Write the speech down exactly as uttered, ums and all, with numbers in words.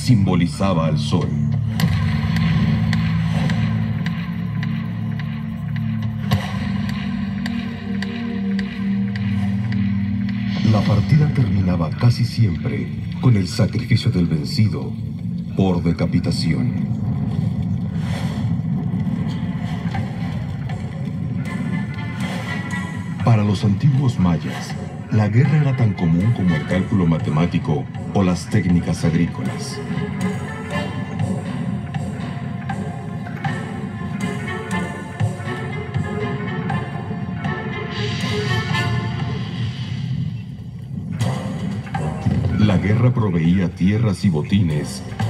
simbolizaba al sol. La partida terminaba casi siempre con el sacrificio del vencido por decapitación. Para los antiguos mayas, la guerra era tan común como el cálculo matemático o las técnicas agrícolas. La guerra proveía tierras y botines